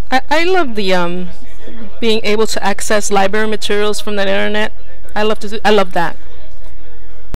I love the being able to access library materials from the internet. I love that.